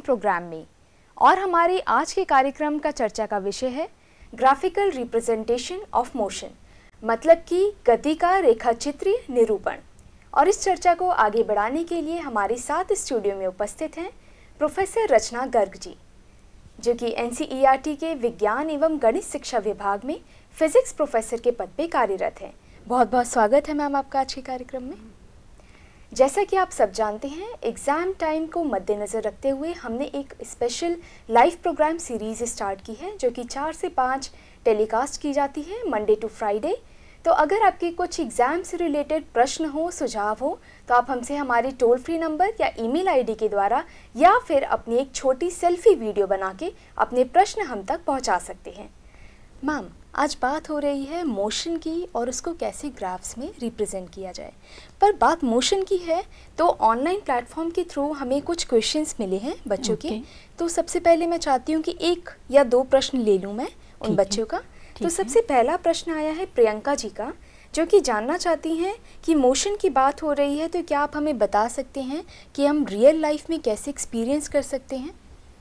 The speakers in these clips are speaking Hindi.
प्रोग्राम में। और हमारे आज के कार्यक्रम का चर्चा का विषय है ग्राफिकल रिप्रेजेंटेशन ऑफ मोशन, मतलब कि गति का रेखाचित्रीय निरूपण। और इस चर्चा को आगे बढ़ाने के लिए हमारे साथ स्टूडियो में उपस्थित हैं प्रोफेसर रचना गर्ग जी, जो कि NCERT के विज्ञान एवं गणित शिक्षा विभाग में फिजिक्स प्रोफेसर के पद पे कार्यरत हैं। बहुत बहुत स्वागत है मैम आपका आज के कार्यक्रम में। जैसा कि आप सब जानते हैं, एग्ज़ाम टाइम को मद्देनज़र रखते हुए हमने एक special live program series start की है, जो कि 4 से 5 टेलीकास्ट की जाती है मंडे टू फ्राइडे। तो अगर आपके कुछ एग्ज़ाम से रिलेटेड प्रश्न हो, सुझाव हो, तो आप हमसे हमारे टोल फ्री नंबर या ईमेल आईडी के द्वारा या फिर अपनी एक छोटी सेल्फी वीडियो बना के अपने प्रश्न हम तक पहुंचा सकते हैं। मैम, आज बात हो रही है मोशन की और उसको कैसे ग्राफ्स में रिप्रेजेंट किया जाए। पर बात मोशन की है तो ऑनलाइन प्लेटफॉर्म के थ्रू हमें कुछ क्वेश्चंस मिले हैं बच्चों के। तो सबसे पहले मैं चाहती हूँ कि 1 या 2 प्रश्न ले लूँ मैं उन बच्चों का। तो सबसे पहला प्रश्न आया है प्रियंका जी का, जो कि जानना चाहती हैं कि मोशन की बात हो रही है तो क्या आप हमें बता सकते हैं कि हम रियल लाइफ में कैसे एक्सपीरियंस कर सकते हैं।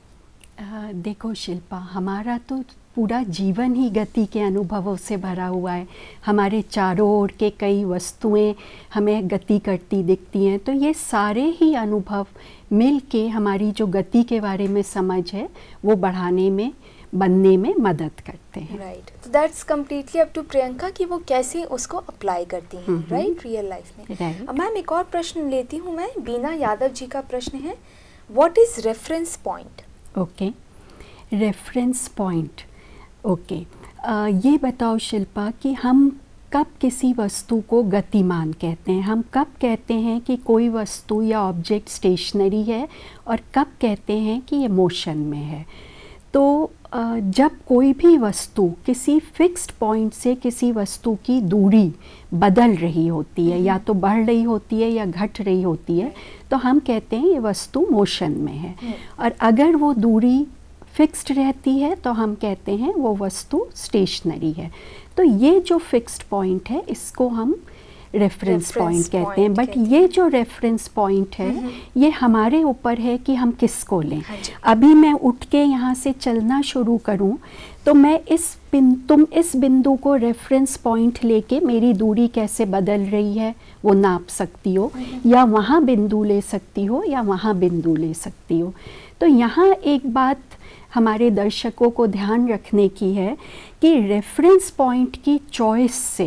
देखो शिल्पा, हमारा तो पूरा जीवन ही गति के अनुभवों से भरा हुआ है। हमारे चारों ओर के कई वस्तुएं हमें गति करती दिखती हैं, तो ये सारे ही अनुभव मिल के हमारी जो गति के बारे में समझ है वो बढ़ाने में, बनने में मदद करते हैं। राइट, तो that's completely up to Priyanka कि वो कैसे उसको अप्लाई करती हैं राइट रियल लाइफ में। अब मैम एक और प्रश्न लेती हूँ मैं, बीना यादव जी का प्रश्न है, what is reference point. Okay, reference point. Okay, ये बताओ शिल्पा कि हम कब किसी वस्तु को गतिमान कहते हैं, हम कब कहते हैं कि कोई वस्तु या ऑब्जेक्ट स्टेशनरी है और कब कहते हैं कि ये मोशन में है। तो जब कोई भी वस्तु किसी फिक्स्ड पॉइंट से किसी वस्तु की दूरी बदल रही होती है, या तो बढ़ रही होती है या घट रही होती है, तो हम कहते हैं ये वस्तु मोशन में है। और अगर वो दूरी फिक्स्ड रहती है तो हम कहते हैं वो वस्तु स्टेशनरी है। तो ये जो फिक्स्ड पॉइंट है इसको हम रेफरेंस पॉइंट कहते हैं। बट ये जो रेफरेंस पॉइंट है ये हमारे ऊपर है कि हम किसको लें। अभी मैं उठ के यहाँ से चलना शुरू करूँ तो मैं तुम इस बिंदु को रेफरेंस पॉइंट लेके मेरी दूरी कैसे बदल रही है वो नाप सकती हो, या वहाँ बिंदु ले सकती हो या वहाँ बिंदु ले सकती हो। तो यहाँ एक बात हमारे दर्शकों को ध्यान रखने की है कि रेफरेंस पॉइंट की चॉइस से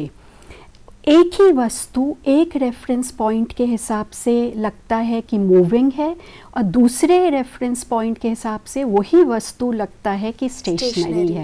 एक ही वस्तु एक रेफरेंस पॉइंट के हिसाब से लगता है कि मूविंग है, और दूसरे रेफरेंस पॉइंट के हिसाब से वही वस्तु लगता है कि स्टेशनरी है।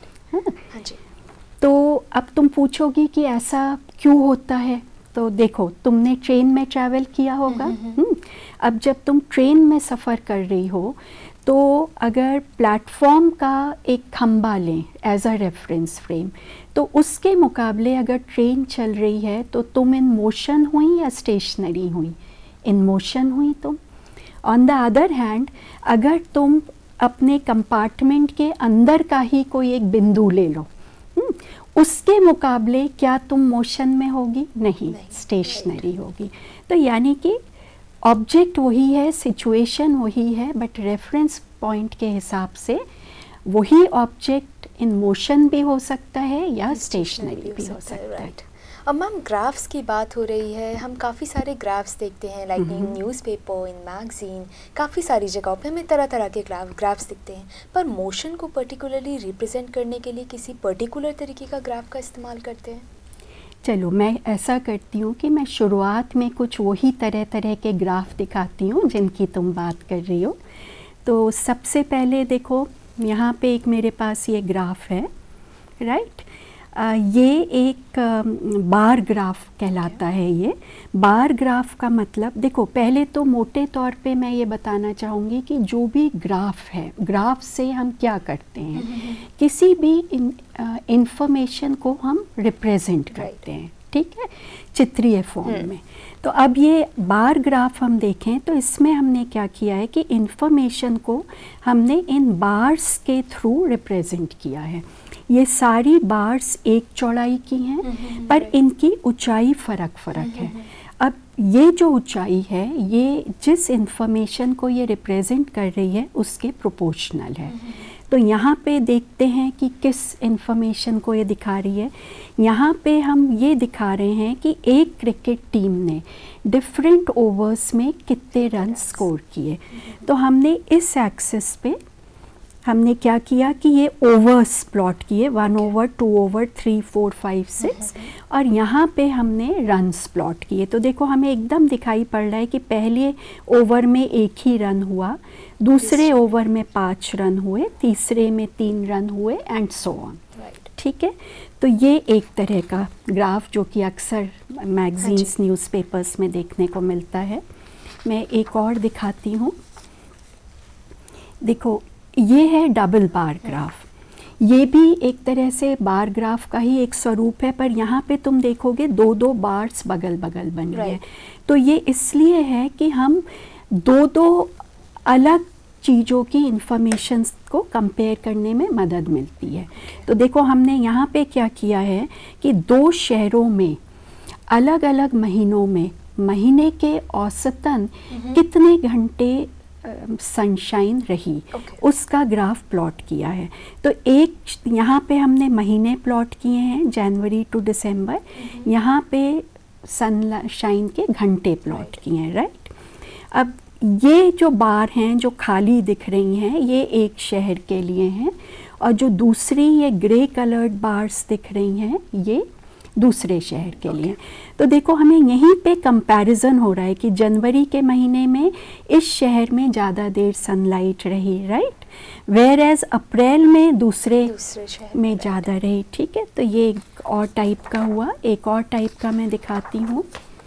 हाँ जी। तो अब तुम पूछोगी कि ऐसा क्यों होता है। तो देखो, तुमने ट्रेन में ट्रैवल किया होगा। अब जब तुम ट्रेन में सफ़र कर रही हो तो अगर प्लेटफॉर्म का एक खंबा लें एज अ रेफरेंस फ्रेम, तो उसके मुकाबले अगर ट्रेन चल रही है तो तुम इन मोशन हुई या स्टेशनरी हुई? इन मोशन हुई तुम। ऑन द अदर हैंड, अगर तुम अपने कंपार्टमेंट के अंदर का ही कोई एक बिंदु ले लो, उसके मुकाबले क्या तुम मोशन में होगी? नहीं, स्टेशनरी होगी। तो यानी कि ऑब्जेक्ट वही है, सिचुएशन वही है, बट रेफरेंस पॉइंट के हिसाब से वही ऑब्जेक्ट इन मोशन भी हो सकता है या स्टेशनरी भी हो सकता है। अब मैम ग्राफ्स की बात हो रही है, हम काफ़ी सारे ग्राफ्स देखते हैं, like in newspaper, in magazine, काफ़ी सारी जगहों पे हमें तरह तरह के ग्राफ्स दिखते हैं। पर मोशन को पर्टिकुलरली रिप्रेजेंट करने के लिए किसी पर्टिकुलर तरीके का ग्राफ का इस्तेमाल करते हैं। चलो, मैं ऐसा करती हूँ कि मैं शुरुआत में कुछ वही तरह तरह के ग्राफ दिखाती हूँ जिनकी तुम बात कर रही हो। तो सबसे पहले देखो, यहाँ पे एक मेरे पास ये ग्राफ है, राइट। ये एक बार ग्राफ कहलाता है। ये बार ग्राफ का मतलब, देखो पहले तो मोटे तौर पे मैं ये बताना चाहूँगी कि जो भी ग्राफ है, ग्राफ से हम क्या करते हैं, किसी भी इंफॉर्मेशन को हम रिप्रेजेंट करते हैं, ठीक है, चित्रीय फॉर्म में। तो अब ये बार ग्राफ हम देखें तो इसमें हमने क्या किया है कि इंफॉर्मेशन को हमने इन बार्स के थ्रू रिप्रेजेंट किया है। ये सारी बार्स एक चौड़ाई की हैं, पर इनकी ऊंचाई फ़र्क है। अब ये जो ऊंचाई है ये जिस इंफॉर्मेशन को ये रिप्रेजेंट कर रही है उसके प्रोपोर्शनल है। तो यहाँ पे देखते हैं कि किस इंफॉर्मेशन को ये दिखा रही है। यहाँ पे हम ये दिखा रहे हैं कि एक क्रिकेट टीम ने डिफरेंट ओवर्स में कितने रन स्कोर किए। तो हमने इस एक्सिस पे हमने क्या किया कि ये ओवर्स प्लॉट किए, 1 ओवर, 2 ओवर, 3, 4, 5, 6 और यहाँ पे हमने रन्स प्लॉट किए। तो देखो हमें एकदम दिखाई पड़ रहा है कि पहले ओवर में 1 ही रन हुआ, दूसरे ओवर में 5 रन हुए, तीसरे में 3 रन हुए एंड सो ऑन। ठीक है, तो ये एक तरह का ग्राफ जो कि अक्सर मैगजीन्स, न्यूज़पेपर्स में देखने को मिलता है। मैं एक और दिखाती हूँ। देखो ये है डबल बार ग्राफ। ये भी एक तरह से बार ग्राफ का ही एक स्वरूप है, पर यहाँ पे तुम देखोगे 2-2 बार्स बगल बगल बन रही है। तो ये इसलिए है कि हम 2-2 अलग चीज़ों की इंफॉर्मेशन को कंपेयर करने में मदद मिलती है। तो देखो हमने यहाँ पे क्या किया है कि 2 शहरों में अलग अलग महीनों में महीने के औसतन कितने घंटे सनशाइन रही उसका ग्राफ प्लॉट किया है। तो एक यहाँ पे हमने महीने प्लॉट किए हैं, जनवरी टू दिसंबर। यहाँ पे सनशाइन के घंटे प्लॉट किए हैं, राइट। अब ये जो बार हैं जो खाली दिख रही हैं ये एक शहर के लिए हैं, और जो दूसरी ये ग्रे कलर्ड बार्स दिख रही हैं ये दूसरे शहर के लिए। तो देखो हमें यहीं पे कंपैरिजन हो रहा है कि जनवरी के महीने में इस शहर में ज़्यादा देर सनलाइट रही, राइट, वेयर एज अप्रैल में दूसरे शहर में ज़्यादा रही। ठीक है, तो ये एक और टाइप का हुआ। एक और टाइप का मैं दिखाती हूँ।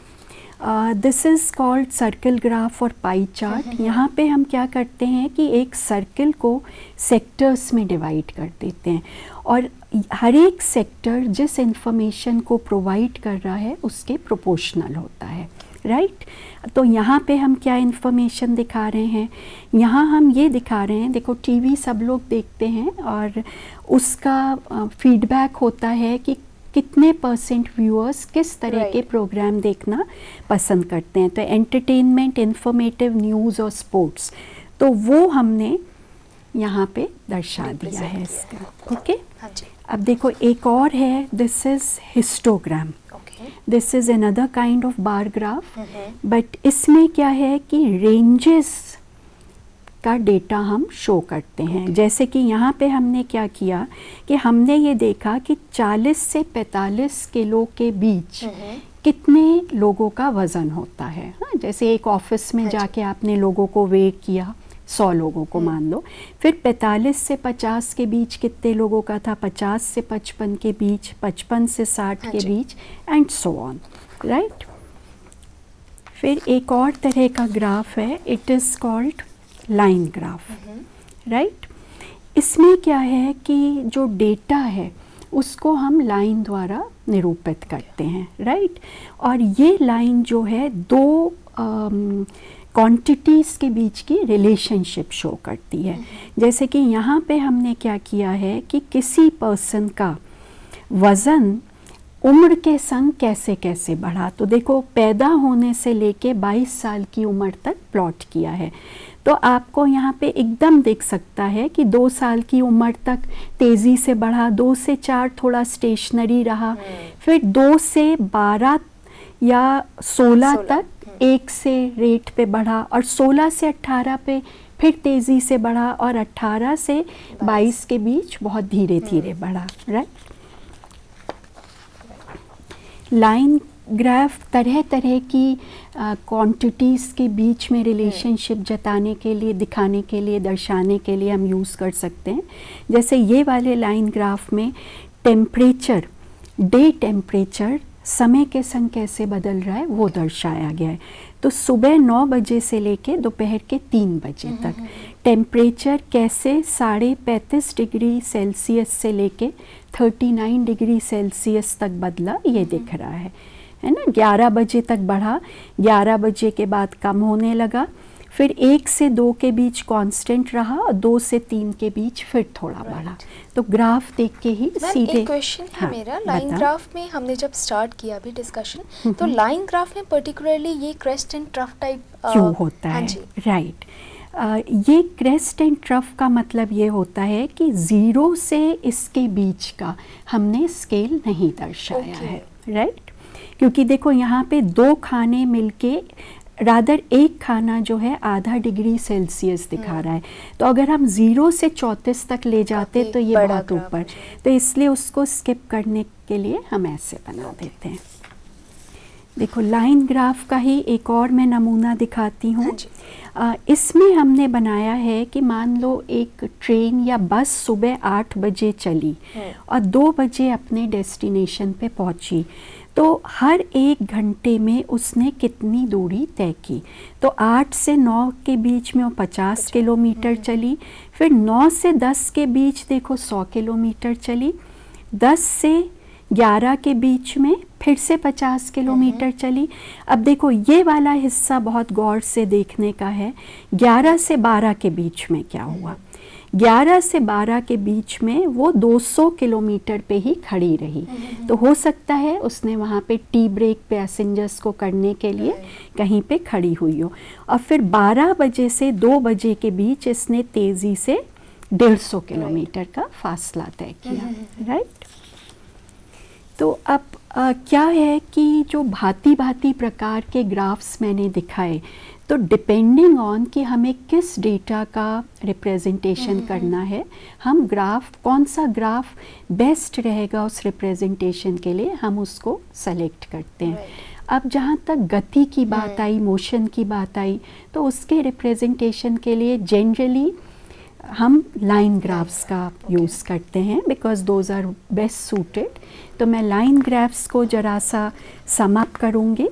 This is called circle graph और पाई चार्ट। यहाँ पे हम क्या करते हैं कि एक सर्कल को सेक्टर्स में डिवाइड कर देते हैं और हर एक सेक्टर जिस इंफॉर्मेशन को प्रोवाइड कर रहा है उसके प्रोपोर्शनल होता है, राइट। तो यहाँ पे हम क्या इंफॉर्मेशन दिखा रहे हैं, यहाँ हम ये दिखा रहे हैं, देखो टीवी सब लोग देखते हैं और उसका फीडबैक होता है कि कितने % व्यूअर्स किस तरह के प्रोग्राम देखना पसंद करते हैं। तो एंटरटेनमेंट, इंफॉर्मेटिव, न्यूज़ और स्पोर्ट्स, तो वो हमने यहाँ पे दर्शा दिया है इसका। ओके, अब देखो एक और है, this is histogram. This is another kind of bar graph, but इसमें क्या है कि रेंजेस का डेटा हम शो करते हैं। जैसे कि यहाँ पे हमने क्या किया कि हमने ये देखा कि 40 से 45 किलो के बीच कितने लोगों का वज़न होता है। हाँ, जैसे एक ऑफिस में जाके आपने लोगों को वेट किया, 100 लोगों को मान लो, फिर 45 से 50 के बीच कितने लोगों का था, 50 से 55 के बीच, 55 से 60 के बीच एंड सो ऑन, राइट। फिर एक और तरह का ग्राफ है, it is called line graph, right. इसमें क्या है कि जो डेटा है उसको हम लाइन द्वारा निरूपित करते हैं, राइट। और ये लाइन जो है 2 क्वांटिटीज़ के बीच की रिलेशनशिप शो करती है। जैसे कि यहाँ पे हमने क्या किया है कि किसी पर्सन का वज़न उम्र के संग कैसे कैसे बढ़ा। तो देखो पैदा होने से लेके 22 साल की उम्र तक प्लॉट किया है। तो आपको यहाँ पे एकदम दिख सकता है कि 2 साल की उम्र तक तेज़ी से बढ़ा, 2 से 4 थोड़ा स्टेशनरी रहा, फिर 2 से 12 या 16 तक 1 से रेट पे बढ़ा, और 16 से 18 पे फिर तेज़ी से बढ़ा, और 18 से 22 के बीच बहुत धीरे धीरे बढ़ा, राइट। लाइन ग्राफ तरह तरह की क्वांटिटीज़ के बीच में रिलेशनशिप जताने के लिए, दिखाने के लिए, दर्शाने के लिए हम यूज़ कर सकते हैं। जैसे ये वाले लाइन ग्राफ में टेम्परेचर, डे टेम्परेचर समय के संग कैसे बदल रहा है वो दर्शाया गया है। तो सुबह 9 बजे से लेके दोपहर के 3 बजे तक टेम्परेचर कैसे 35.5 डिग्री सेल्सियस से लेके 39 डिग्री सेल्सियस तक बदला, ये दिख रहा है ना। 11 बजे तक बढ़ा, 11 बजे के बाद कम होने लगा, फिर 1 से 2 के बीच कांस्टेंट रहा और 2 से 3 के बीच फिर थोड़ा बढ़ा। तो ग्राफ देख के ही सीधे। एक क्वेश्चन है मेरा, लाइन ग्राफ में हमने जब स्टार्ट किया अभी डिस्कशन, तो लाइन ग्राफ में पर्टिकुलरली ये क्रेस्ट एंड ट्रफ टाइप क्यों होता है? राइट, ये क्रेस्ट एंड ट्रफ का मतलब ये होता है कि 0 से इसके बीच का हमने स्केल नहीं दर्शाया है, राइट? क्योंकि देखो यहाँ पे 2 खाने मिलके रादर एक खाना जो है आधा डिग्री सेल्सियस दिखा रहा है, तो अगर हम 0 से 34 तक ले जाते तो ये बहुत ऊपर, तो इसलिए उसको स्किप करने के लिए हम ऐसे बना देते हैं। देखो लाइन ग्राफ का ही एक और मैं नमूना दिखाती हूँ। इसमें हमने बनाया है कि मान लो एक ट्रेन या बस सुबह 8 बजे चली और 2 बजे अपने डेस्टिनेशन पे पहुँची, तो हर 1 घंटे में उसने कितनी दूरी तय की। तो 8 से 9 के बीच में वो 50 किलोमीटर चली, फिर 9 से 10 के बीच देखो 100 किलोमीटर चली, 10 से 11 के बीच में फिर से 50 किलोमीटर चली। अब देखो ये वाला हिस्सा बहुत गौर से देखने का है, 11 से 12 के बीच में क्या हुआ। 11 से 12 के बीच में वो 200 किलोमीटर पे ही खड़ी रही, तो हो सकता है उसने वहाँ पे टी ब्रेक पैसेंजर्स को करने के लिए कहीं पे खड़ी हुई हो। और फिर 12 बजे से 2 बजे के बीच इसने तेज़ी से 150 किलोमीटर का फासला तय किया, राइट? तो अब क्या है कि जो भांति भांति प्रकार के ग्राफ्स मैंने दिखाए, तो डिपेंडिंग ऑन कि हमें किस डेटा का रिप्रेजेंटेशन करना है, हम ग्राफ कौन सा ग्राफ बेस्ट रहेगा उस रिप्रेजेंटेशन के लिए हम उसको सेलेक्ट करते हैं। अब जहाँ तक गति की बात आई, मोशन की बात आई, तो उसके रिप्रेजेंटेशन के लिए जनरली हम लाइन ग्राफ्स का यूज़ करते हैं because those are best suited. तो मैं लाइन ग्राफ्स को जरा सा सम अप करूँगी।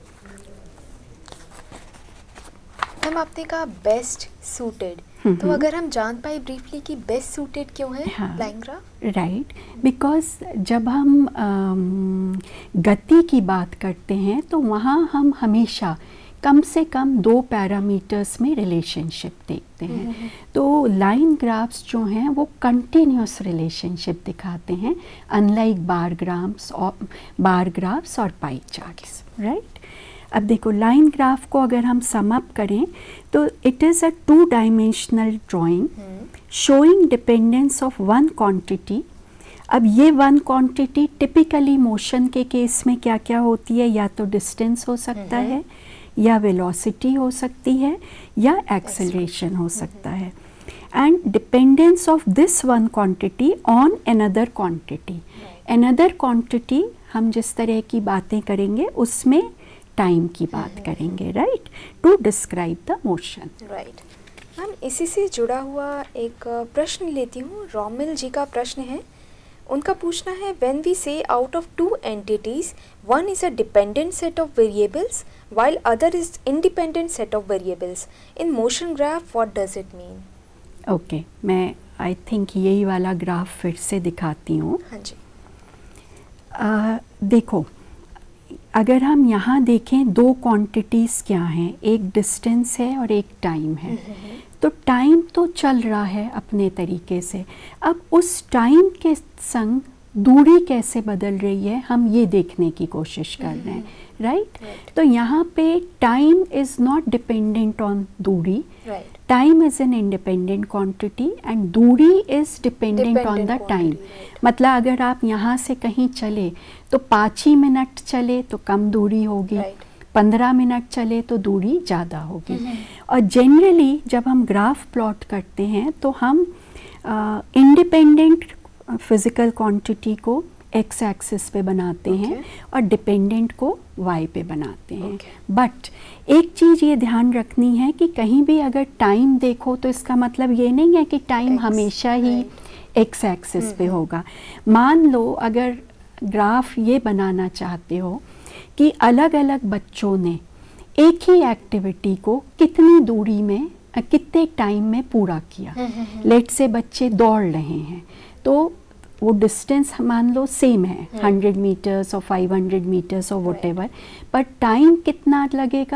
मैम आपने कहा बेस्ट सूटेड, तो अगर हम जान पाए ब्रीफली कि बेस्ट सूटेड क्यों है लाइन ग्राफ? राइट, बिकॉज जब हम गति की बात करते हैं तो वहाँ हम हमेशा कम से कम 2 पैरामीटर्स में रिलेशनशिप देखते हैं। तो लाइन ग्राफ्स जो हैं वो कंटिन्यूस रिलेशनशिप दिखाते हैं, अनलाइक बार ग्राफ्स और पाई चार्ट्स, राइट? अब देखो लाइन ग्राफ को अगर हम सम अप करें तो it is a 2 dimensional drawing showing dependence of one quantity. अब ये वन क्वांटिटी टिपिकली मोशन के केस में क्या क्या होती है, या तो डिस्टेंस हो सकता है, या वेलोसिटी हो सकती है, या एक्सेलरेशन हो सकता है, and dependence of this one quantity on another quantity. Another quantity हम जिस तरह की बातें करेंगे उसमें टाइम की बात करेंगे, right, to describe the motion, right. Ma'am इसी से जुड़ा हुआ एक प्रश्न लेती हूँ, रोमिल जी का प्रश्न है, उनका पूछना है when we say out of 2 entities one is a dependent set of variables while other is independent set of variables in motion graph, what does it mean? Okay, मैं आई थिंक यही वाला ग्राफ फिर से दिखाती हूँ। हाँ जी। देखो अगर हम यहाँ देखें 2 क्वांटिटीज़ क्या हैं, एक डिस्टेंस है और एक टाइम है। तो टाइम तो चल रहा है अपने तरीके से, अब उस टाइम के संग दूरी कैसे बदल रही है हम ये देखने की कोशिश कर रहे हैं, राइट? तो यहाँ पे time is not dependent on दूरी, time is an independent quantity and दूरी is dependent on the time. मतलब अगर आप यहाँ से कहीं चले तो 5 ही मिनट चले तो कम दूरी होगी, 15 मिनट चले तो दूरी ज़्यादा होगी। और जनरली जब हम ग्राफ प्लॉट करते हैं तो हम इंडिपेंडेंट फिज़िकल क्वांटिटी को एक्स एक्सिस पे बनाते हैं और डिपेंडेंट को वाई पे बनाते हैं। बट एक चीज़ ये ध्यान रखनी है कि कहीं भी अगर टाइम देखो तो इसका मतलब ये नहीं है कि टाइम हमेशा ही एक्स एक्सिस पे होगा। मान लो अगर ग्राफ ये बनाना चाहते हो कि अलग अलग बच्चों ने एक ही एक्टिविटी को कितनी दूरी में कितने टाइम में पूरा किया, लेट से बच्चे दौड़ रहे हैं तो वो डिस्टेंस मान लो सेम है 100 मीटर्स और 500 मीटर्स और व्हाटएवर, पर टाइम कितना लगेगा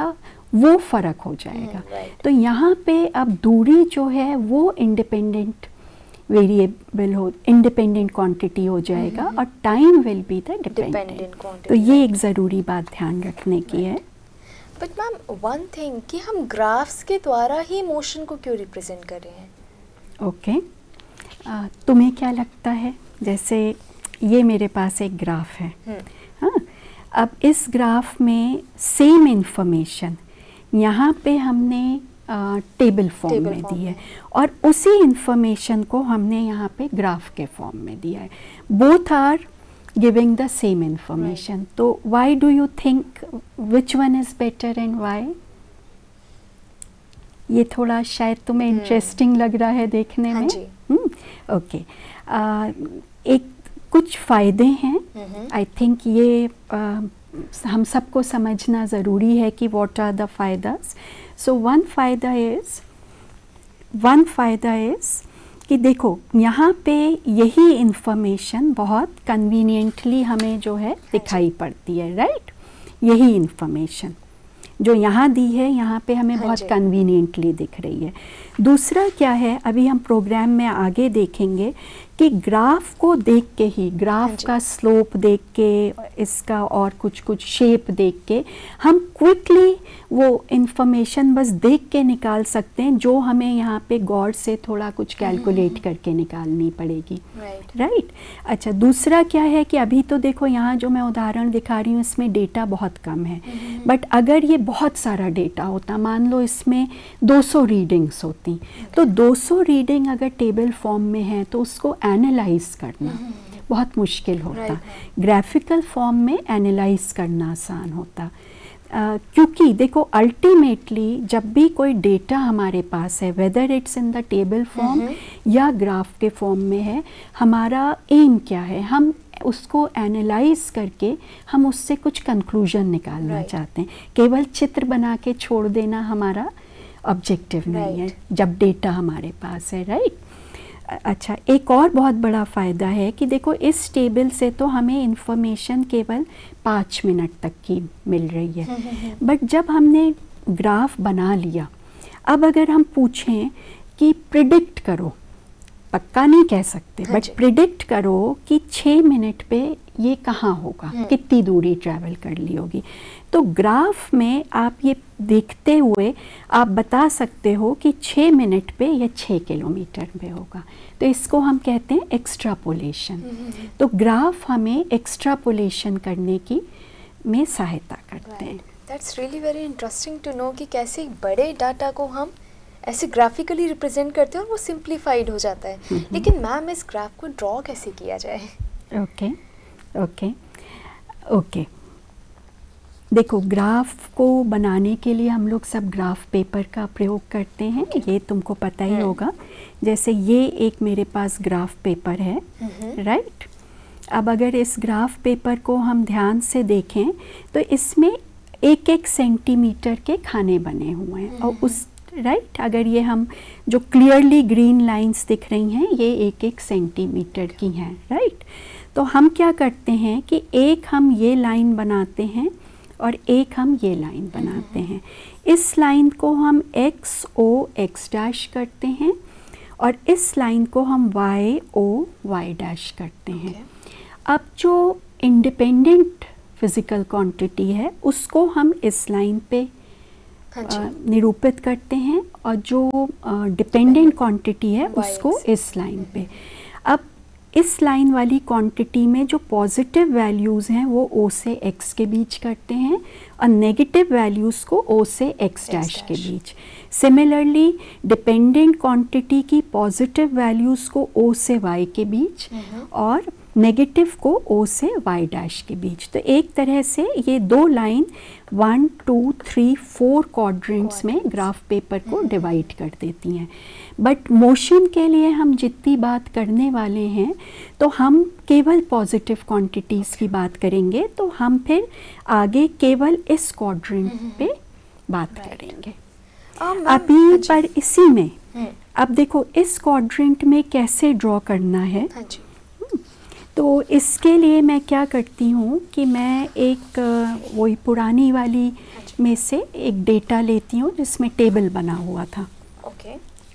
वो फ़र्क हो जाएगा। तो यहाँ पे अब दूरी जो है वो इंडिपेंडेंट वेरिएबल हो, इंडिपेंडेंट क्वांटिटी हो जाएगा और time will be the dependent quantity. तो ये एक ज़रूरी बात ध्यान रखने की है। बट मैम वन थिंग कि हम ग्राफ्स के द्वारा ही मोशन को क्यों रिप्रेजेंट कर रहे हैं? ओके, तुम्हें क्या लगता है? जैसे ये मेरे पास एक ग्राफ है, हाँ, अब इस ग्राफ में सेम इंफॉर्मेशन यहाँ पे हमने टेबल फॉर्म में दी है और उसी इंफॉर्मेशन को हमने यहाँ पे ग्राफ के फॉर्म में दिया है। Both are giving the same information. तो why do you think which one is better and why? ये थोड़ा शायद तुम्हें इंटरेस्टिंग लग रहा है देखने में। ओके, एक कुछ फ़ायदे हैं। आई थिंक ये हम सबको समझना ज़रूरी है कि व्हाट आर द फायदास। सो वन फ़ायदा इज़ कि देखो यहाँ पे यही इंफॉर्मेशन बहुत कन्वीनियंटली हमें जो है दिखाई पड़ती है, राइट? यही इंफॉर्मेशन जो यहाँ दी है यहाँ पे हमें बहुत कन्वीनियंटली दिख रही है। दूसरा क्या है, अभी हम प्रोग्राम में आगे देखेंगे कि ग्राफ को देख के ही, ग्राफ का स्लोप देख के, इसका और कुछ शेप देख के हम क्विकली वो इंफॉर्मेशन बस देख के निकाल सकते हैं, जो हमें यहाँ पे गौर से थोड़ा कुछ कैलकुलेट करके निकालनी पड़ेगी, राइट? अच्छा, दूसरा क्या है कि अभी तो देखो यहाँ जो मैं उदाहरण दिखा रही हूँ इसमें डेटा बहुत कम है, बट अगर ये बहुत सारा डेटा होता, मान लो इसमें 200 रीडिंग्स होती, तो 200 रीडिंग अगर टेबल फॉर्म में है तो उसको एनालाइज करना बहुत मुश्किल होता। ग्राफिकल फॉर्म में एनालाइज करना आसान होता, क्योंकि देखो अल्टीमेटली जब भी कोई डेटा हमारे पास है, whether it's in the table form या ग्राफ के फॉर्म में है, हमारा एम क्या है, हम उसको एनालाइज करके हम उससे कुछ कंक्लूजन निकालना चाहते हैं। केवल चित्र बना के छोड़ देना हमारा ऑब्जेक्टिव नहीं है जब डेटा हमारे पास है, राइट? अच्छा, एक और बहुत बड़ा फ़ायदा है कि देखो इस टेबल से तो हमें इंफॉर्मेशन केवल 5 मिनट तक की मिल रही है, बट जब हमने ग्राफ बना लिया, अब अगर हम पूछें कि प्रिडिक्ट करो, पक्का नहीं कह सकते, बट प्रिडिक्ट करो कि 6 मिनट पे ये कहाँ होगा, कितनी दूरी ट्रैवल कर ली होगी, तो ग्राफ में आप ये देखते हुए आप बता सकते हो कि 6 मिनट पे या 6 किलोमीटर पे होगा। तो इसको हम कहते हैं एक्स्ट्रापोलेशन। तो ग्राफ हमें एक्स्ट्रापोलेशन करने की में सहायता करते हैं। That's really very interesting to know कि कैसे बड़े डाटा को हम ऐसे ग्राफिकली रिप्रेजेंट करते हैं और वो सिंप्लीफाइड हो जाता है। लेकिन मैम इस ग्राफ को ड्रॉ कैसे किया जाए? ओके, देखो ग्राफ को बनाने के लिए हम लोग सब ग्राफ पेपर का प्रयोग करते हैं, ये तुमको पता ही होगा। जैसे ये एक मेरे पास ग्राफ पेपर है, राइट? अब अगर इस ग्राफ पेपर को हम ध्यान से देखें तो इसमें 1-1 सेंटीमीटर के खाने बने हुए हैं, और उस राइट अगर ये हम जो क्लियरली ग्रीन लाइंस दिख रही हैं ये 1-1 सेंटीमीटर की हैं, राइट? तो हम क्या करते हैं कि एक हम ये लाइन बनाते हैं और एक हम ये लाइन बनाते हैं। इस लाइन को हम x करते हैं और इस लाइन को हम y करते हैं। अब जो इंडिपेंडेंट फिज़िकल क्वांटिटी है उसको हम इस लाइन पे निरूपित करते हैं और जो डिपेंडेंट क्वांटिटी है उसको इस लाइन पे। अब इस लाइन वाली क्वांटिटी में जो पॉजिटिव वैल्यूज़ हैं वो O से X के बीच करते हैं और नेगेटिव वैल्यूज़ को O से X डैश के बीच। सिमिलरली डिपेंडेंट क्वांटिटी की पॉजिटिव वैल्यूज़ को O से Y के बीच और नेगेटिव को O से Y डैश के बीच। तो एक तरह से ये दो लाइन 1, 2, 3, 4 क्वाड्रेंट्स में ग्राफ पेपर को डिवाइड कर देती हैं। बट मोशन के लिए हम जितनी बात करने वाले हैं तो हम केवल पॉजिटिव क्वांटिटीज़ की बात करेंगे, तो हम फिर आगे केवल इस क्वाड्रेंट पे बात करेंगे। अभी पर इसी में अब देखो इस क्वाड्रेंट में कैसे ड्रॉ करना है। तो इसके लिए मैं क्या करती हूँ कि मैं एक वही पुरानी वाली में से एक डेटा लेती हूँ जिसमें टेबल बना हुआ था। ओके,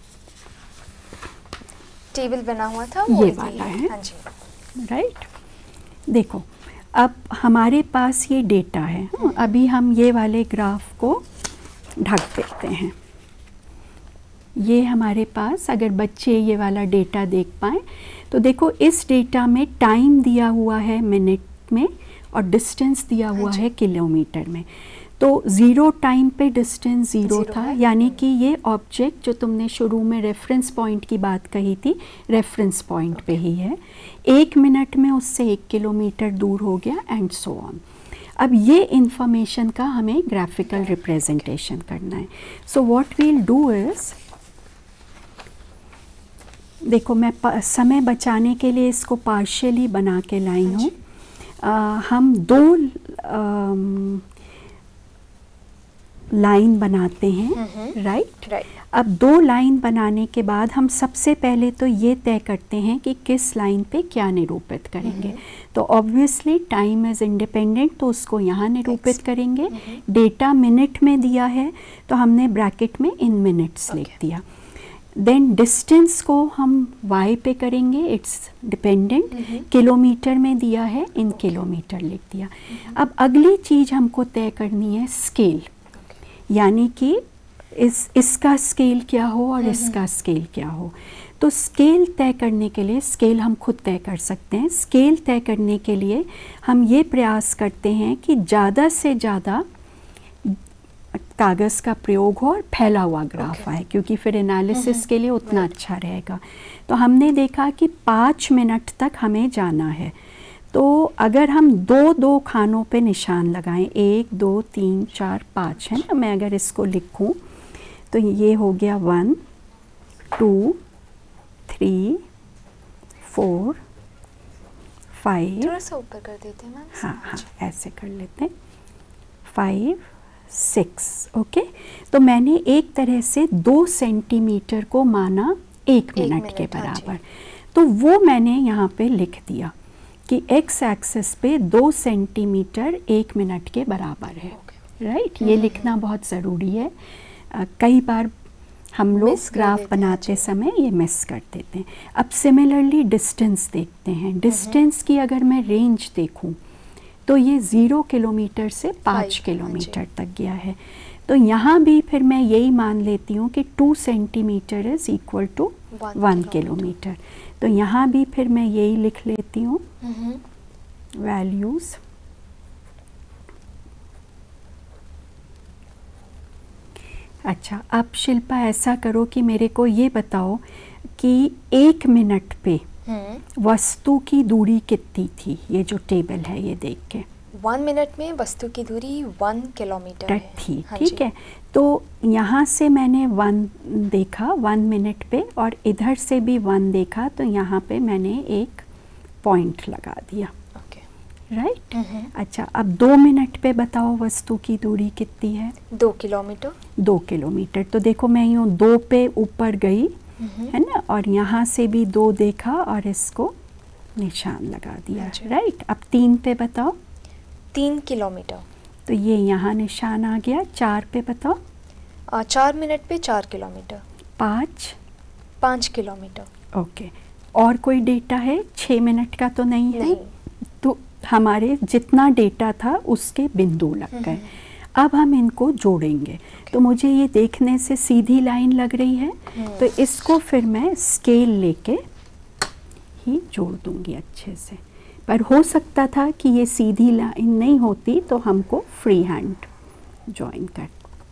टेबल बना हुआ था, ये वाला है। हाँ जी, राइट। देखो अब हमारे पास ये डेटा है। अभी हम ये वाले ग्राफ को ढक देते हैं। ये हमारे पास, अगर बच्चे ये वाला डेटा देख पाएँ तो देखो इस डेटा में टाइम दिया हुआ है मिनट में और डिस्टेंस दिया हुआ है किलोमीटर में। तो 0 टाइम पे डिस्टेंस 0 था, यानी कि ये ऑब्जेक्ट जो तुमने शुरू में रेफरेंस पॉइंट की बात कही थी, रेफरेंस पॉइंट पे ही है। 1 मिनट में उससे 1 किलोमीटर दूर हो गया एंड सो ऑन। अब ये इंफॉर्मेशन का हमें ग्राफिकल रिप्रेजेंटेशन करना है। So what we'll do is, देखो मैं समय बचाने के लिए इसको पार्शियली बना के लाई हूँ। हम 2 लाइन बनाते हैं, राइट। अब 2 लाइन बनाने के बाद हम सबसे पहले तो ये तय करते हैं कि किस लाइन पे क्या निरूपित करेंगे। तो ऑब्वियसली टाइम इज़ इंडिपेंडेंट, तो उसको यहाँ निरूपित करेंगे। डेटा मिनट में दिया है तो हमने ब्रैकेट में इन मिनट्स लिख दिया। देन डिस्टेंस को हम y पे करेंगे, इट्स डिपेंडेंट। किलोमीटर में दिया है, इन किलोमीटर लिख दिया। अब अगली चीज़ हमको तय करनी है स्केल, यानी कि इसका स्केल क्या हो और इसका स्केल क्या हो। तो स्केल तय करने के लिए, स्केल हम खुद तय कर सकते हैं। स्केल तय करने के लिए हम ये प्रयास करते हैं कि ज़्यादा से ज़्यादा कागज़ का प्रयोग हो और फैला हुआ ग्राफ आए, क्योंकि फिर एनालिसिस के लिए उतना अच्छा रहेगा। तो हमने देखा कि 5 मिनट तक हमें जाना है। तो अगर हम 2-2 खानों पे निशान लगाएं, 1 2 3 4 5 है ना, मैं अगर इसको लिखूं तो ये हो गया 1 2 3 4 5। थोड़ा सा ऊपर कर देते हैं मैम। हाँ हाँ, ऐसे कर लेते हैं, 5 6। ओके, तो मैंने एक तरह से 2 सेंटीमीटर को माना 1 मिनट के बराबर। तो वो मैंने यहाँ पे लिख दिया कि एक्स एक्सिस पे 2 सेंटीमीटर 1 मिनट के बराबर है, राइट। ये लिखना बहुत ज़रूरी है। कई बार हम लोग ग्राफ बनाते समय ये मिस कर देते हैं। अब सिमिलरली डिस्टेंस देखते हैं। डिस्टेंस की अगर मैं रेंज देखूं तो ये 0 किलोमीटर से 5 किलोमीटर तक गया है। तो यहाँ भी फिर मैं यही मान लेती हूँ कि 2 centimetre is equal to 1 kilometre. तो यहाँ भी फिर मैं यही लिख लेती हूँ वैल्यूज़। अच्छा, अब शिल्पा ऐसा करो कि मेरे को ये बताओ कि 1 मिनट पे वस्तु की दूरी कितनी थी। ये जो टेबल है ये देख के 1 मिनट में वस्तु की दूरी 1 किलोमीटर थी, ठीक है। तो यहाँ से मैंने 1 देखा 1 मिनट पे, और इधर से भी 1 देखा, तो यहाँ पे मैंने एक पॉइंट लगा दिया, राइट। अच्छा, अब 2 मिनट पे बताओ वस्तु की दूरी कितनी है। 2 किलोमीटर। 2 किलोमीटर। तो देखो मैं यूँ 2 पे ऊपर गई, है ना, और यहाँ से भी 2 देखा और इसको निशान लगा दिया, राइट। अब 3 पे बताओ। 3 किलोमीटर। तो ये यहाँ निशान आ गया। 4 पे बताओ। 4 मिनट पे 4 किलोमीटर। 5 किलोमीटर। ओके, और कोई डेटा है? 6 मिनट का तो नहीं है। तो हमारे जितना डेटा था उसके बिंदु लग गए। अब हम इनको जोड़ेंगे। तो मुझे ये देखने से सीधी लाइन लग रही है, तो इसको फिर मैं स्केल लेके ही जोड़ दूंगी अच्छे से। पर हो सकता था कि ये सीधी लाइन नहीं होती, तो हमको फ्री हैंड जॉइन कर,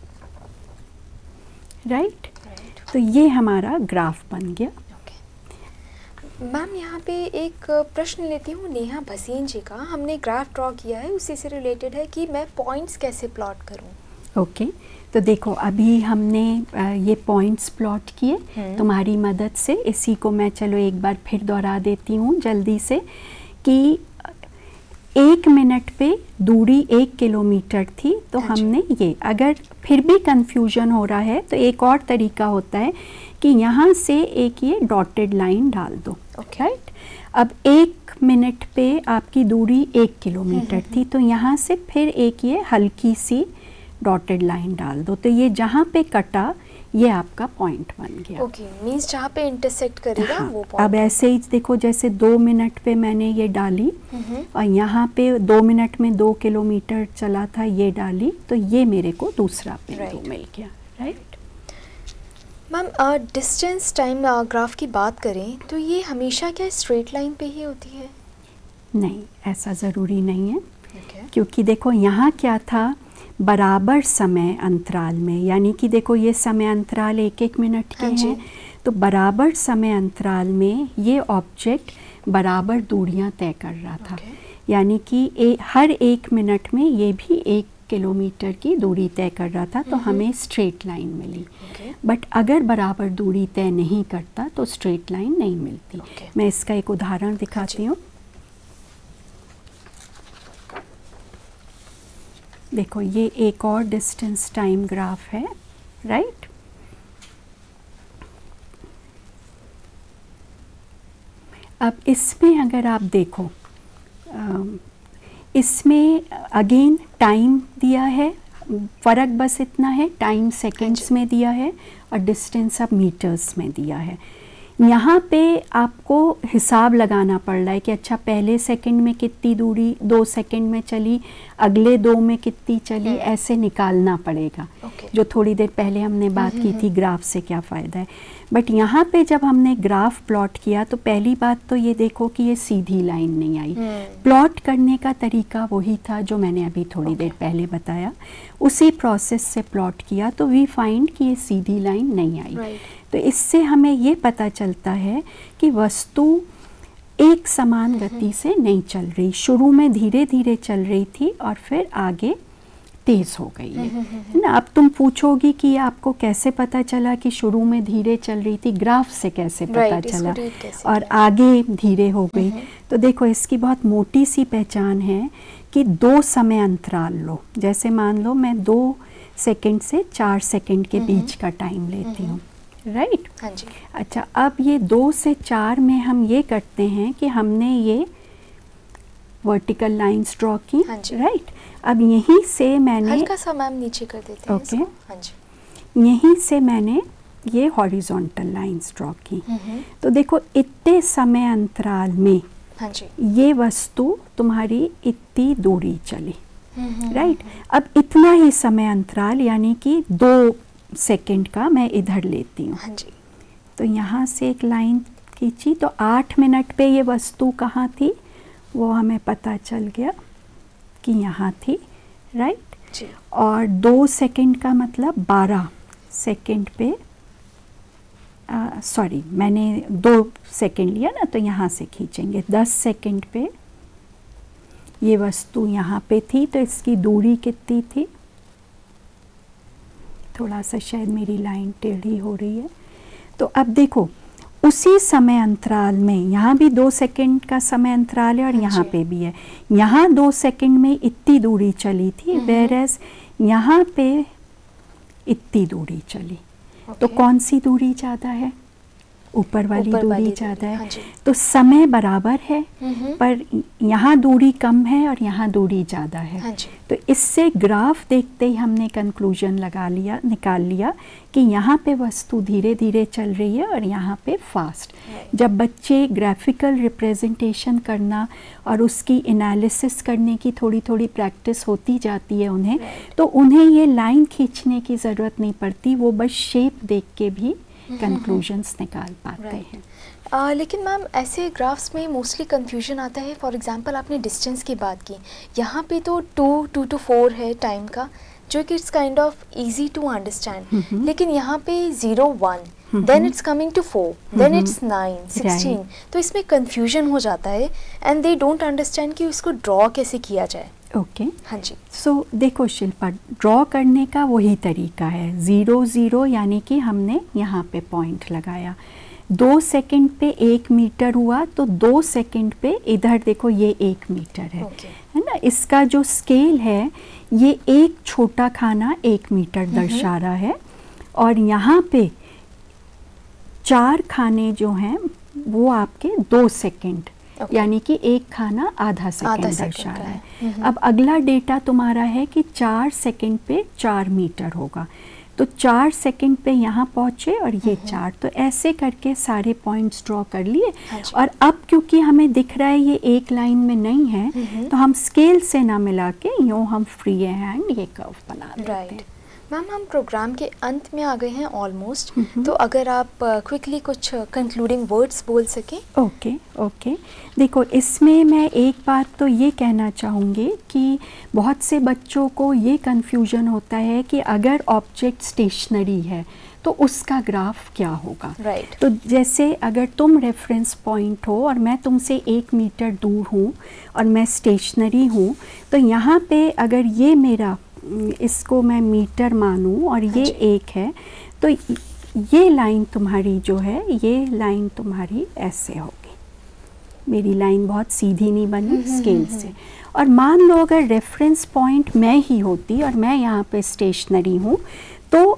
राइट। तो ये हमारा ग्राफ बन गया। मैम यहाँ पे एक प्रश्न लेती हूँ नेहा भसीन जी का। हमने ग्राफ ड्रॉ किया है, उसी से रिलेटेड है कि मैं पॉइंट्स कैसे प्लॉट करूँ। ओके, तो देखो अभी हमने ये पॉइंट्स प्लॉट किए तुम्हारी मदद से। इसी को मैं चलो एक बार फिर दोहरा देती हूँ जल्दी से कि 1 मिनट पे दूरी 1 किलोमीटर थी। तो हमने ये, अगर फिर भी कंफ्यूजन हो रहा है तो एक और तरीका होता है कि यहाँ से एक ये डॉटेड लाइन डाल दो, राइट। अब 1 मिनट पे आपकी दूरी 1 किलोमीटर थी, तो यहाँ से फिर एक ये हल्की सी डॉटेड लाइन डाल दो। तो ये जहाँ पे कटा ये आपका पॉइंट बन गया। ओके, मींस जहाँ पे इंटरसेक्ट करेगा हाँ, वो पॉइंट। अब ऐसे ही देखो, जैसे 2 मिनट पे मैंने ये डाली और यहाँ पे 2 मिनट में 2 किलोमीटर चला था, ये डाली, तो ये मेरे को दूसरा बिंदु मिल गया। Right ma'am, distance time graph की बात करें तो ये हमेशा क्या स्ट्रेट लाइन पे ही होती है? नहीं, ऐसा ज़रूरी नहीं है। Okay. क्योंकि देखो यहाँ क्या था, बराबर समय अंतराल में, यानी कि देखो ये समय अंतराल 1-1 मिनट के हैं, तो बराबर समय अंतराल में ये ऑब्जेक्ट बराबर दूरियां तय कर रहा था। यानी कि हर 1 मिनट में ये भी 1 किलोमीटर की दूरी तय कर रहा था, तो हमें स्ट्रेट लाइन मिली। बट अगर बराबर दूरी तय नहीं करता तो स्ट्रेट लाइन नहीं मिलती। मैं इसका एक उदाहरण दिखाती हूँ। देखो ये एक और डिस्टेंस टाइम ग्राफ है। राइट, अब इसमें अगर आप देखो, इसमें अगेन टाइम दिया है, फ़र्क बस इतना है, टाइम सेकंड्स में दिया है और डिस्टेंस अब मीटर्स में दिया है। यहाँ पे आपको हिसाब लगाना पड़ रहा है कि अच्छा पहले सेकंड में कितनी दूरी 2 सेकंड में चली, अगले 2 में कितनी चली, ऐसे निकालना पड़ेगा। जो थोड़ी देर पहले हमने बात की थी ग्राफ से क्या फ़ायदा है। बट यहाँ पे जब हमने ग्राफ प्लॉट किया तो पहली बात तो ये देखो कि ये सीधी लाइन नहीं आई। प्लॉट करने का तरीका वही था जो मैंने अभी थोड़ी देर पहले बताया, उसी प्रोसेस से प्लॉट किया तो वी फाइंड कि ये सीधी लाइन नहीं आई। तो इससे हमें ये पता चलता है कि वस्तु एक समान गति से नहीं चल रही, शुरू में धीरे धीरे चल रही थी और फिर आगे तेज हो गई है ना। अब तुम पूछोगी कि आपको कैसे पता चला कि शुरू में धीरे चल रही थी, ग्राफ से कैसे पता चला और आगे धीरे हो गई। तो देखो इसकी बहुत मोटी सी पहचान है कि 2 समय अंतराल लो, जैसे मान लो मैं 2 सेकंड से 4 सेकंड के बीच का टाइम लेती हूँ। राइट, हाँ जी। अच्छा, अब ये 2 से 4 में हम ये करते हैं कि हमने ये वर्टिकल लाइंस ड्रॉ की। राइट, अब यहीं से मैंने हल्का सा मैम नीचे कर देते हैं इसको। हाँ जी। यहीं से मैंने ये हॉरिजॉन्टल लाइंस ड्रॉ की। तो देखो इतने समय अंतराल में हाँ जी, ये वस्तु तुम्हारी इतनी दूरी चली। राइट, अब इतना ही समय अंतराल यानी कि 2 सेकंड का मैं इधर लेती हूँ। हाँ जी। तो यहाँ से एक लाइन खींची तो 8 मिनट पे ये वस्तु कहाँ थी वो हमें पता चल गया कि यहाँ थी। राइट जी। और 2 सेकंड का मतलब 12 सेकंड पे, सॉरी मैंने 2 सेकंड लिया ना, तो यहाँ से खींचेंगे 10 सेकंड पे ये वस्तु यहाँ पे थी। तो इसकी दूरी कितनी थी, थोड़ा सा शायद मेरी लाइन टेढ़ी हो रही है। तो अब देखो उसी समय अंतराल में यहाँ भी 2 सेकंड का समय अंतराल है और यहाँ पे भी है। यहाँ 2 सेकंड में इतनी दूरी चली थी, वेयरएज यहाँ पे इतनी दूरी चली। तो कौन सी दूरी ज़्यादा है, ऊपर वाली दूरी ज़्यादा है। तो समय बराबर है पर यहाँ दूरी कम है और यहाँ दूरी ज़्यादा है। तो इससे ग्राफ देखते ही हमने कंक्लूजन निकाल लिया कि यहाँ पे वस्तु धीरे धीरे चल रही है और यहाँ पे फास्ट। जब बच्चे ग्राफिकल रिप्रेजेंटेशन करना और उसकी एनालिसिस करने की थोड़ी थोड़ी प्रैक्टिस होती जाती है उन्हें, तो उन्हें ये लाइन खींचने की ज़रूरत नहीं पड़ती, वो बस शेप देख के भी कंक्लूजन्स निकाल पाते हैं। लेकिन मैम ऐसे ग्राफ्स में मोस्टली कंफ्यूजन आता है। फॉर एग्जांपल आपने डिस्टेंस की बात की, यहाँ पे तो 2 to 4 है टाइम का, जो कि it's kind of easy to understand. लेकिन यहाँ पे 0 1 then it's coming to 4 then it's 9 16, तो इसमें कंफ्यूजन हो जाता है एंड दे डोंट अंडरस्टैंड कि इसको ड्रॉ कैसे किया जाए। ओके, हाँ जी। सो देखो शिल्पा, ड्रॉ करने का वही तरीका है, 0 0 यानी कि हमने यहाँ पे पॉइंट लगाया, 2 सेकंड पे 1 मीटर हुआ तो 2 सेकंड पे इधर देखो ये 1 मीटर है, है ना। इसका जो स्केल है ये एक छोटा खाना 1 मीटर दर्शा रहा है और यहाँ पे 4 खाने जो हैं वो आपके 2 सेकंड यानी कि एक खाना आधा सेकंड दर्शा रहा है। अब अगला डेटा तुम्हारा है कि 4 सेकंड पे 4 मीटर होगा, तो 4 सेकंड पे यहाँ पहुँचे और ये 4, तो ऐसे करके सारे पॉइंट्स ड्रॉ कर लिए। और अब क्योंकि हमें दिख रहा है ये एक लाइन में नहीं है, तो हम स्केल से ना मिला के यूँ हम फ्री हैंड ये कर्व बना देते हैं। मैम, हम प्रोग्राम के अंत में आ गए हैं ऑलमोस्ट, तो अगर आप क्विकली कुछ कंक्लूडिंग वर्ड्स बोल सकें। ओके। देखो, इसमें मैं एक बात तो ये कहना चाहूँगी कि बहुत से बच्चों को ये कन्फ्यूजन होता है कि अगर ऑब्जेक्ट स्टेशनरी है तो उसका ग्राफ क्या होगा। तो जैसे अगर तुम रेफरेंस पॉइंट हो और मैं तुमसे 1 मीटर दूर हूँ और मैं स्टेशनरी हूँ, तो यहाँ पे अगर ये मेरा, इसको मैं मीटर मानूं और ये 1 है, तो ये लाइन तुम्हारी जो है, ये लाइन तुम्हारी ऐसे होगी। मेरी लाइन बहुत सीधी नहीं बनी स्केल से। और मान लो अगर रेफरेंस पॉइंट मैं ही होती और मैं यहाँ पे स्टेशनरी हूँ, तो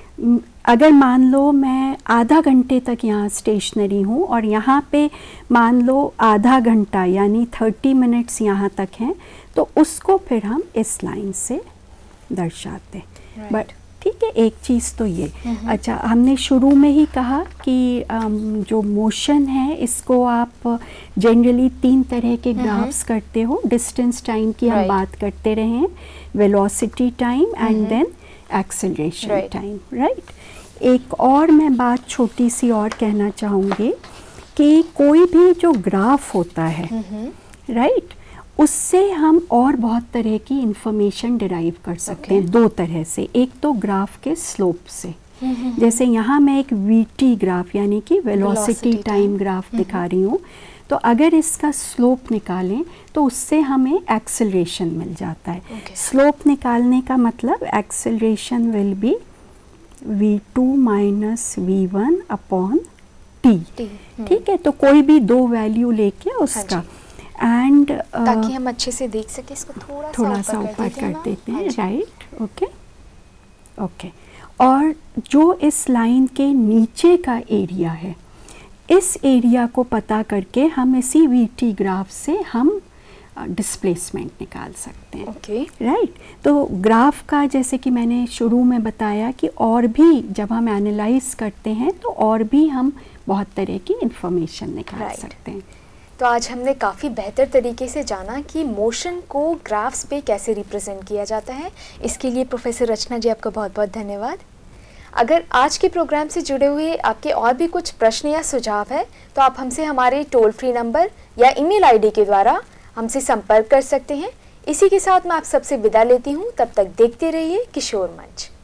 अगर मान लो मैं आधा घंटे तक यहाँ स्टेशनरी हूँ और यहाँ पे मान लो आधा घंटा यानी 30 मिनट्स यहाँ तक हैं, तो उसको फिर हम इस लाइन से दर्शाते। बट ठीक है, एक चीज़ तो ये, अच्छा, हमने शुरू में ही कहा कि जो मोशन है इसको आप जनरली 3 तरह के ग्राफ्स करते हो। डिस्टेंस टाइम की हम बात करते रहे हैं, velocity time and then acceleration time, right. एक और मैं बात छोटी सी और कहना चाहूँगी कि कोई भी जो ग्राफ होता है, राइट, उससे हम और बहुत तरह की इंफॉर्मेशन डिराइव कर सकते हैं 2 तरह से। एक तो ग्राफ के स्लोप से, जैसे यहाँ मैं एक वीटी ग्राफ यानी कि वेलोसिटी टाइम ग्राफ दिखा रही हूँ, तो अगर इसका स्लोप निकालें तो उससे हमें एक्सेलरेशन मिल जाता है। स्लोप निकालने का मतलब acceleration will be v2 minus v1 upon t। ठीक है, तो कोई भी 2 वैल्यू लेके उसका, एंड ताकि हम अच्छे से देख सके, इसको थोड़ा सा ऊपर कर देते हैं, राइट। ओके। और जो इस लाइन के नीचे का एरिया है, इस एरिया को पता करके हम इसी वीटी ग्राफ से हम डिस्प्लेसमेंट निकाल सकते हैं, राइट। तो ग्राफ का, जैसे कि मैंने शुरू में बताया कि और भी जब हम एनालाइज करते हैं तो और भी हम बहुत तरह की इंफॉर्मेशन निकाल सकते हैं। तो आज हमने काफ़ी बेहतर तरीके से जाना कि मोशन को ग्राफ्स पे कैसे रिप्रेजेंट किया जाता है। इसके लिए प्रोफेसर रचना जी, आपका बहुत बहुत धन्यवाद। अगर आज के प्रोग्राम से जुड़े हुए आपके और भी कुछ प्रश्न या सुझाव है, तो आप हमसे हमारे टोल फ्री नंबर या ईमेल आईडी के द्वारा हमसे संपर्क कर सकते हैं। इसी के साथ मैं आप सबसे विदा लेती हूँ। तब तक देखते रहिए किशोर मंच।